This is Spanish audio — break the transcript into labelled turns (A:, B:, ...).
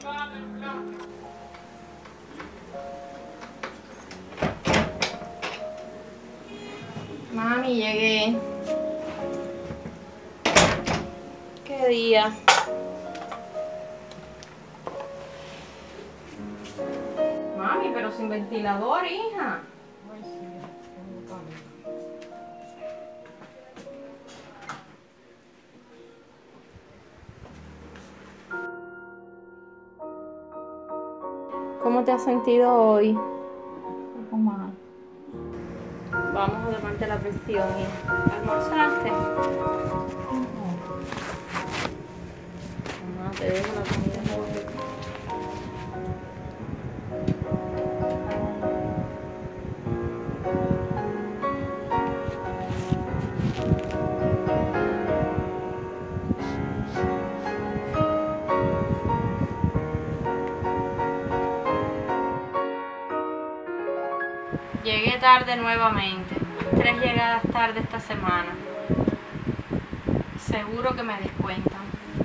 A: Mami, llegué. ¿Qué día? Mami, pero sin ventilador, hija.
B: Ay, sí, tengo calor.
A: ¿Cómo te has sentido hoy?
B: Un poco mal.
A: Vamos a tomarte la presión, hija. ¿Almorzaste?
B: No.
A: Mamá, te dejo la comida luego. Llegué tarde nuevamente. 3 llegadas tarde esta semana. Seguro que me descuentan.